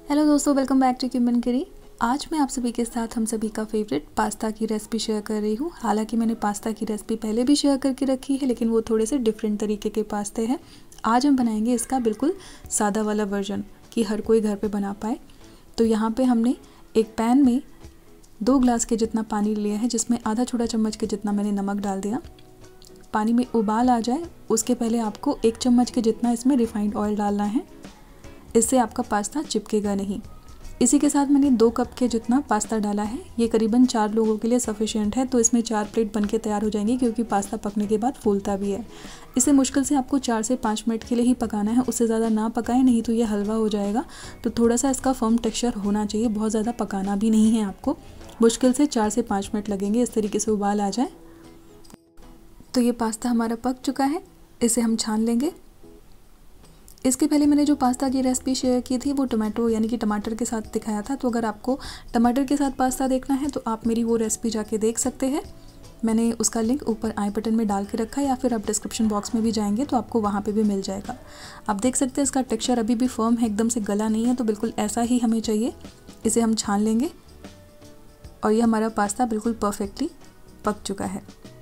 Hello दोस्तों, welcome back to cumin करी। आज मैं आप सभी के साथ हम सभी का फेवरेट पास्ता की रेसिपी शेयर कर रही हूँ। हालांकि मैंने पास्ता की रेसिपी पहले भी शेयर करके रखी है, लेकिन वो थोड़े से डिफरेंट तरीके के पास्ते हैं। आज हम बनाएंगे इसका बिल्कुल सादा वाला वर्जन कि हर कोई घर पे बना पाए। तो यहाँ पे हमने एक पैन में 2 ग्लास के जितना पानी लिया है, जिसमें आधा छोटा चम्मच के जितना मैंने नमक डाल दिया। पानी में उबाल आ जाए उसके पहले आपको 1 चम्मच के जितना इसमें रिफाइंड ऑयल डालना है, इससे आपका पास्ता चिपकेगा नहीं। इसी के साथ मैंने 2 कप के जितना पास्ता डाला है। ये करीबन 4 लोगों के लिए सफिशिएंट है, तो इसमें 4 प्लेट बनके तैयार हो जाएंगी, क्योंकि पास्ता पकने के बाद फूलता भी है। इसे मुश्किल से आपको 4 से 5 मिनट के लिए ही पकाना है, उससे ज़्यादा ना पकाएं, नहीं तो ये हलवा हो जाएगा। तो थोड़ा सा इसका फर्म टेक्सचर होना चाहिए, बहुत ज़्यादा पकाना भी नहीं है आपको। मुश्किल से 4 से 5 मिनट लगेंगे, इस तरीके से उबाल आ जाए। तो ये पास्ता हमारा पक चुका है, इसे हम छान लेंगे। इसके पहले मैंने जो पास्ता की रेसिपी शेयर की थी वो टमाटो यानी कि टमाटर के साथ दिखाया था। तो अगर आपको टमाटर के साथ पास्ता देखना है तो आप मेरी वो रेसिपी जाके देख सकते हैं। मैंने उसका लिंक ऊपर आई बटन में डाल के रखा है, या फिर आप डिस्क्रिप्शन बॉक्स में भी जाएंगे तो आपको वहाँ पे भी मिल जाएगा। आप देख सकते हैं इसका टेक्सचर अभी भी फर्म है, एकदम से गला नहीं है, तो बिल्कुल ऐसा ही हमें चाहिए। इसे हम छान लेंगे और ये हमारा पास्ता बिल्कुल परफेक्टली पक चुका है।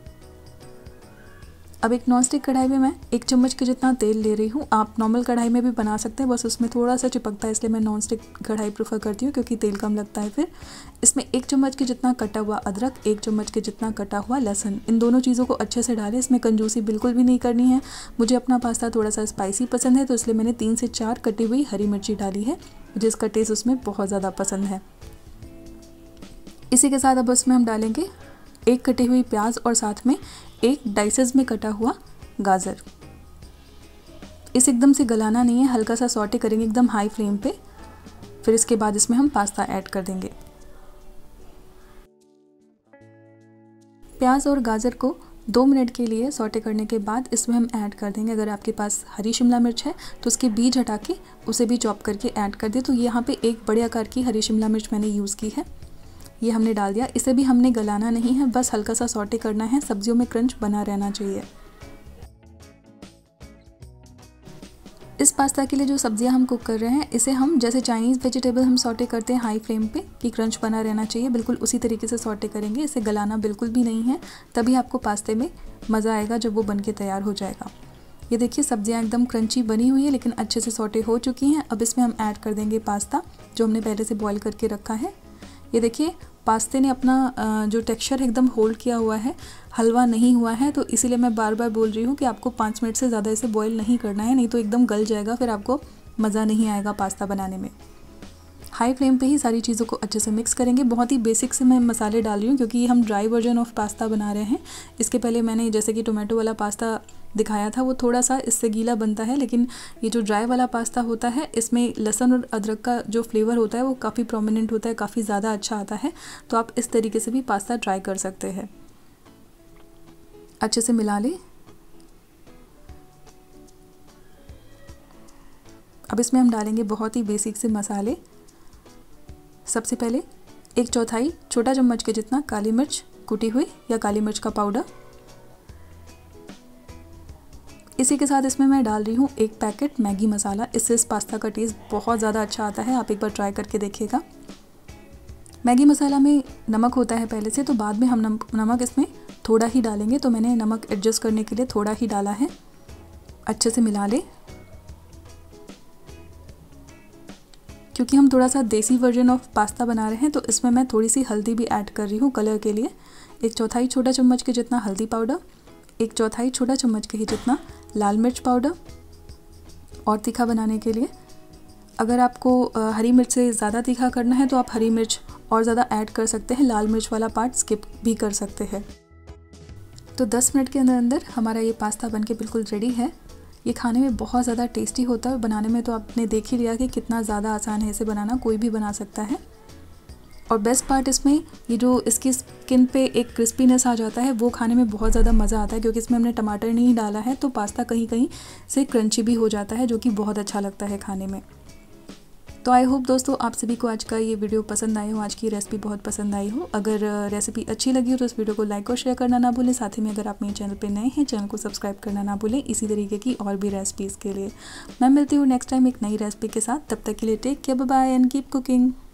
अब एक नॉनस्टिक कढ़ाई में मैं 1 चम्मच के जितना तेल ले रही हूँ। आप नॉर्मल कढ़ाई में भी बना सकते हैं, बस उसमें थोड़ा सा चिपकता है, इसलिए मैं नॉनस्टिक कढ़ाई प्रेफर करती हूँ, क्योंकि तेल कम लगता है। फिर इसमें 1 चम्मच के जितना कटा हुआ अदरक, 1 चम्मच के जितना कटा हुआ लहसुन, इन दोनों चीज़ों को अच्छे से डालें। इसमें कंजूसी बिल्कुल भी नहीं करनी है। मुझे अपना पास्ता थोड़ा सा स्पाइसी पसंद है, तो इसलिए मैंने 3 से 4 कटी हुई हरी मिर्ची डाली है, जिसका टेस्ट उसमें बहुत ज़्यादा पसंद है। इसी के साथ अब उसमें हम डालेंगे 1 कटी हुई प्याज और साथ में 1 डाइसेस में कटा हुआ गाजर। इसे एकदम से गलाना नहीं है, हल्का सा सॉटे करेंगे एकदम हाई फ्लेम पे। फिर इसके बाद इसमें हम पास्ता ऐड कर देंगे। प्याज और गाजर को 2 मिनट के लिए सॉटे करने के बाद इसमें हम ऐड कर देंगे, अगर आपके पास हरी शिमला मिर्च है तो उसके बीज हटा के उसे भी चॉप करके ऐड कर दे। तो यहाँ पे एक बड़े आकार की हरी शिमला मिर्च मैंने यूज़ की है, ये हमने डाल दिया। इसे भी हमने गलाना नहीं है, बस हल्का सा सॉटे करना है। सब्जियों में क्रंच बना रहना चाहिए। इस पास्ता के लिए जो सब्जियां हम कुक कर रहे हैं, इसे हम जैसे चाइनीज़ वेजिटेबल हम सॉटे करते हैं हाई फ्लेम पे कि क्रंच बना रहना चाहिए, बिल्कुल उसी तरीके से सॉटे करेंगे। इसे गलाना बिल्कुल भी नहीं है, तभी आपको पास्ते में मज़ा आएगा जब वो बन के तैयार हो जाएगा। ये देखिए सब्जियां एकदम क्रंची बनी हुई है, लेकिन अच्छे से सॉटे हो चुकी हैं। अब इसमें हम ऐड कर देंगे पास्ता, जो हमने पहले से बॉयल करके रखा है। ये देखिए पास्ते ने अपना जो टेक्सचर एकदम होल्ड किया हुआ है, हलवा नहीं हुआ है। तो इसीलिए मैं बार बार बोल रही हूँ कि आपको 5 मिनट से ज़्यादा इसे बॉईल नहीं करना है, नहीं तो एकदम गल जाएगा, फिर आपको मज़ा नहीं आएगा पास्ता बनाने में। हाई फ्लेम पे ही सारी चीज़ों को अच्छे से मिक्स करेंगे। बहुत ही बेसिक से मैं मसाले डाल रही हूँ, क्योंकि ये हम ड्राई वर्जन ऑफ पास्ता बना रहे हैं। इसके पहले मैंने जैसे कि टोमेटो वाला पास्ता दिखाया था, वो थोड़ा सा इससे गीला बनता है, लेकिन ये जो ड्राई वाला पास्ता होता है इसमें लहसुन और अदरक का जो फ्लेवर होता है वो काफ़ी प्रोमिनेंट होता है, काफ़ी ज़्यादा अच्छा आता है। तो आप इस तरीके से भी पास्ता ट्राई कर सकते हैं। अच्छे से मिला लें। अब इसमें हम डालेंगे बहुत ही बेसिक से मसाले। सबसे पहले 1/4 छोटा चम्मच के जितना काली मिर्च कुटी हुई या काली मिर्च का पाउडर। इसी के साथ इसमें मैं डाल रही हूँ 1 पैकेट मैगी मसाला। इससे इस पास्ता का टेस्ट बहुत ज़्यादा अच्छा आता है, आप एक बार ट्राई करके देखिएगा। मैगी मसाला में नमक होता है पहले से, तो बाद में हम नमक इसमें थोड़ा ही डालेंगे, तो मैंने नमक एडजस्ट करने के लिए थोड़ा ही डाला है। अच्छे से मिला लें। क्योंकि हम थोड़ा सा देसी वर्जन ऑफ पास्ता बना रहे हैं, तो इसमें मैं थोड़ी सी हल्दी भी ऐड कर रही हूँ कलर के लिए। 1/4 छोटा चम्मच के जितना हल्दी पाउडर, 1/4 छोटा चम्मच के ही जितना लाल मिर्च पाउडर। और तीखा बनाने के लिए अगर आपको हरी मिर्च से ज़्यादा तीखा करना है तो आप हरी मिर्च और ज़्यादा ऐड कर सकते हैं, लाल मिर्च वाला पार्ट स्किप भी कर सकते हैं। तो 10 मिनट के अंदर अंदर हमारा ये पास्ता बनके बिल्कुल रेडी है। ये खाने में बहुत ज़्यादा टेस्टी होता है, बनाने में तो आपने देख ही लिया कि कितना ज़्यादा आसान है इसे बनाना, कोई भी बना सकता है। और बेस्ट पार्ट इसमें ये जो इसकी स्किन पे एक क्रिस्पीनेस आ जाता है, वो खाने में बहुत ज़्यादा मज़ा आता है, क्योंकि इसमें हमने टमाटर नहीं डाला है, तो पास्ता कहीं कहीं से क्रंची भी हो जाता है, जो कि बहुत अच्छा लगता है खाने में। तो आई होप दोस्तों आप सभी को आज का ये वीडियो पसंद आए हो, आज की रेसिपी बहुत पसंद आई हो। अगर रेसिपी अच्छी लगी हो तो इस वीडियो को लाइक और शेयर करना ना भूलें। साथ ही में अगर आप मेरे चैनल पे नए हैं, चैनल को सब्सक्राइब करना ना भूलें इसी तरीके की और भी रेसिपीज़ के लिए। मैं मिलती हूँ नेक्स्ट टाइम एक नई रेसिपी के साथ। तब तक के लिए take care, bye bye and keep cooking.